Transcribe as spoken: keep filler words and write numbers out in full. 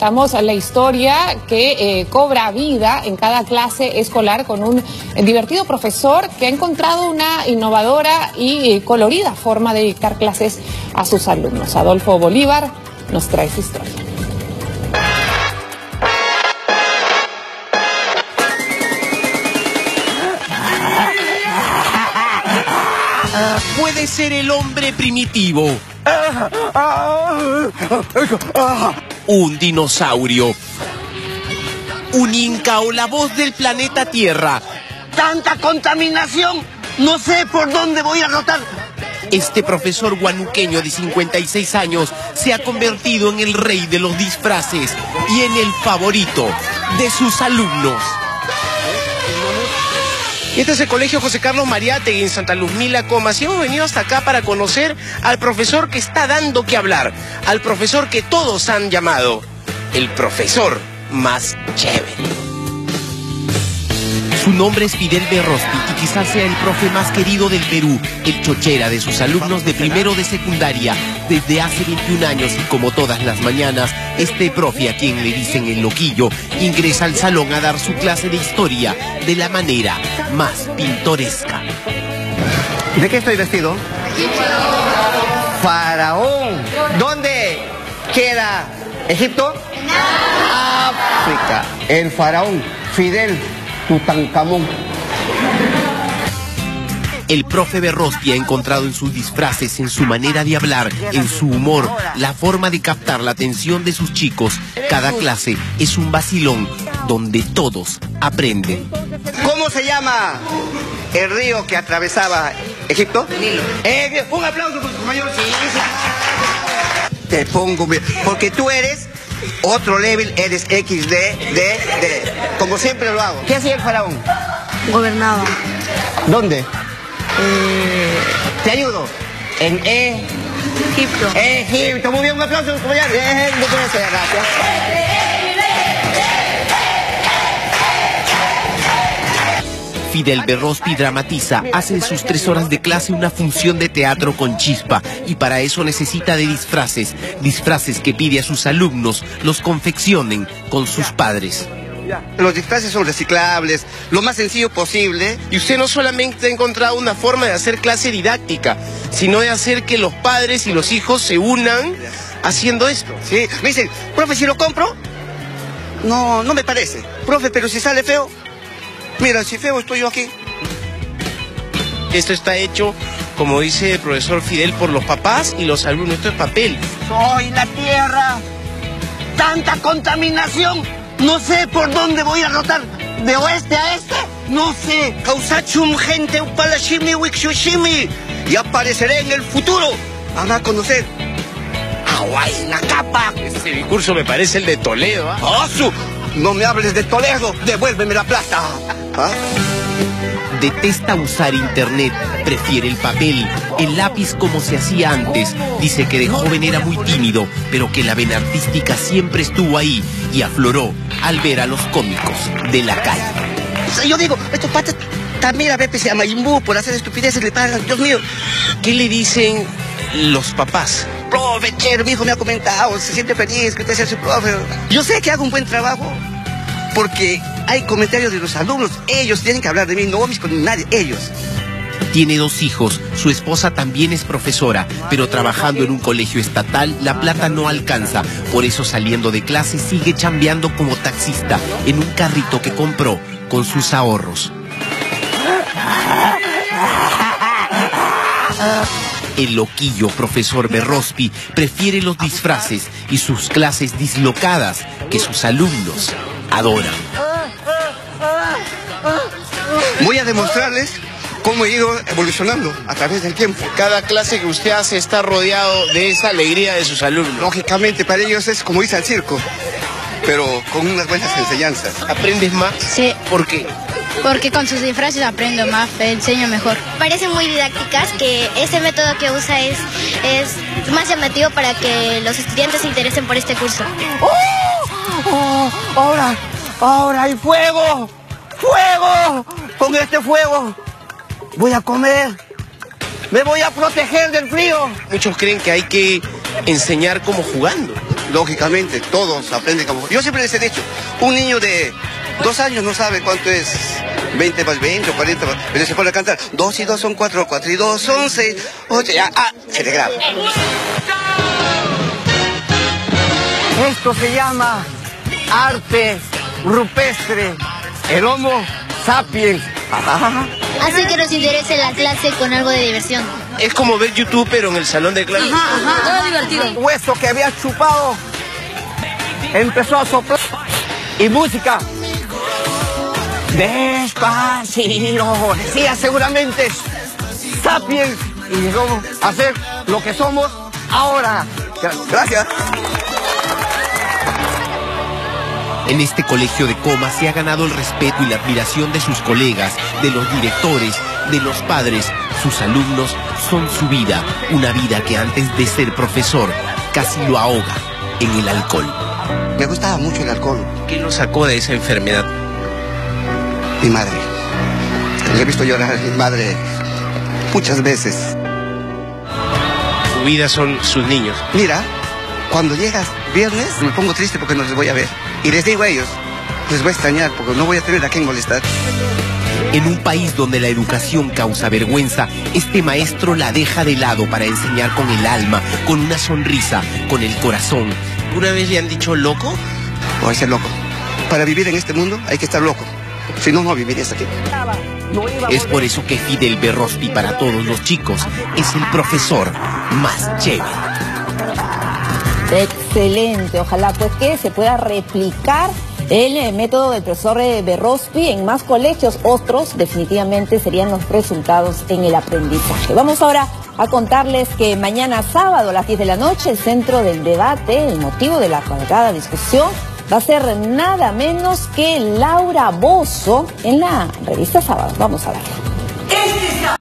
Estamos en la historia que eh, cobra vida en cada clase escolar con un divertido profesor que ha encontrado una innovadora y eh, colorida forma de dictar clases a sus alumnos. Adolfo Bolívar nos trae su historia. Puede ser el hombre primitivo, un dinosaurio, un inca o la voz del planeta Tierra. ¡Tanta contaminación! No sé por dónde voy a rotar. Este profesor guanuqueño de cincuenta y seis años se ha convertido en el rey de los disfraces y en el favorito de sus alumnos. Y este es el Colegio José Carlos Mariátegui en Santa Luzmila, Comas. Y hemos venido hasta acá para conocer al profesor que está dando que hablar, al profesor que todos han llamado el profesor más chévere. Su nombre es Fidel Berrospi y quizás sea el profe más querido del Perú, el chochera de sus alumnos de primero de secundaria desde hace veintiún años, y como todas las mañanas, este profe, a quien le dicen el loquillo, ingresa al salón a dar su clase de historia de la manera más pintoresca. ¿De qué estoy vestido? Faraón. ¿Dónde queda Egipto? África. El faraón Fidel Tutankamón. El profe Berrospi ha encontrado en sus disfraces, en su manera de hablar, en su humor, la forma de captar la atención de sus chicos. Cada clase es un vacilón donde todos aprenden. ¿Cómo se llama el río que atravesaba Egipto? Nilo. Eh, un aplauso por su compañero. Sí, sí. Te pongo, porque tú eres otro level, eres equis de, de, de. Como siempre lo hago. ¿Qué hacía el faraón? Gobernaba. ¿Dónde? Eh... Te ayudo. En e... Egipto. Egipto. Muy bien, un aplauso, compañero. Eh, no puede ser, gracias. Fidel Berrospi dramatiza, hace de sus tres horas de clase una función de teatro con chispa, y para eso necesita de disfraces, disfraces que pide a sus alumnos los confeccionen con sus padres. Los disfraces son reciclables, lo más sencillo posible. Y usted no solamente ha encontrado una forma de hacer clase didáctica, sino de hacer que los padres y los hijos se unan haciendo esto. Sí, me dicen, profe, si lo compro, no, no me parece. Profe, pero si sale feo, mira, si feo estoy yo aquí. Esto está hecho, como dice el profesor Fidel, por los papás y los alumnos. Esto es papel. Soy la tierra. Tanta contaminación. No sé por dónde voy a rotar. ¿De oeste a este? No sé. Causachum gente upalashimi wixushimi. Y apareceré en el futuro. Van a conocer Hawái, la capa. Ese discurso me parece el de Toledo, ¿ah? ¡Oh, su! No me hables de Toledo. Devuélveme la plata. ¿Ah? Detesta usar internet, prefiere el papel, el lápiz como se hacía antes. Dice que de joven era muy tímido, pero que la vena artística siempre estuvo ahí y afloró al ver a los cómicos de la calle. Yo digo, estos patas también a veces se llama Imbú por hacer estupideces, le pagan. Dios mío. ¿Qué le dicen los papás? Profe, chévere, mi hijo me ha comentado, se siente feliz que usted sea su profe. Yo sé que hago un buen trabajo, porque hay comentarios de los alumnos. Ellos tienen que hablar de mí, no mis con nadie, ellos. Tiene dos hijos, su esposa también es profesora, pero trabajando en un colegio estatal la plata no alcanza. Por eso, saliendo de clase, sigue chambeando como taxista en un carrito que compró con sus ahorros. El loquillo profesor Berrospi prefiere los disfraces y sus clases dislocadas que sus alumnos adoran. Voy a demostrarles cómo he ido evolucionando a través del tiempo. Cada clase que usted hace está rodeado de esa alegría de sus alumnos. Lógicamente, para ellos es como irse al circo, pero con unas buenas enseñanzas. ¿Aprendes más? Sí. ¿Por qué? Porque con sus disfraces aprendo más, enseño mejor. Parecen muy didácticas, que este método que usa es, es más llamativo para que los estudiantes se interesen por este curso. ¡Oh! ¡Oh! ¡Ahora! ¡Ahora hay fuego! ¡Fuego! Con este fuego voy a comer. Me voy a proteger del frío. Muchos creen que hay que enseñar como jugando. lógicamente, todos aprenden como... Yo siempre les he dicho, un niño de dos años no sabe cuánto es veinte más veinte o cuarenta más... Pero se pone a cantar, dos y dos son cuatro, cuatro y dos son seis, ocho, ya, ah, se le graba. Esto se llama arte rupestre, el Homo sapiens. Hace que nos interese la clase con algo de diversión. Es como ver YouTube, pero en el salón de clases. Ajá, ajá, todo divertido. El hueso que había chupado empezó a soplar y música. Despacito, decía seguramente sapiens y llegó a ser lo que somos ahora. Gracias. En este colegio de Coma se ha ganado el respeto y la admiración de sus colegas, de los directores, de los padres. Sus alumnos son su vida, una vida que antes de ser profesor casi lo ahoga en el alcohol. Me gustaba mucho el alcohol. ¿Qué lo sacó de esa enfermedad? Mi madre. Le he visto llorar a mi madre muchas veces. Su vida son sus niños. Mira, cuando llegas viernes me pongo triste porque no les voy a ver. Y les digo a ellos, les voy a extrañar porque no voy a tener a quien molestar. En un país donde la educación causa vergüenza, este maestro la deja de lado para enseñar con el alma, con una sonrisa, con el corazón. ¿Una vez le han dicho loco? O hay que ser loco. Para vivir en este mundo hay que estar loco. Si no, no vivirías aquí. Es por eso que Fidel Berrosti para todos los chicos es el profesor más chévere. Excelente, ojalá pues que se pueda replicar el método del profesor Berrosti en más colegios. Otros definitivamente serían los resultados en el aprendizaje. Vamos ahora a contarles que mañana sábado a las diez de la noche el centro del debate, el motivo de la acalorada discusión, va a ser nada menos que Laura Bozzo en la revista Sábado. Vamos a verlo.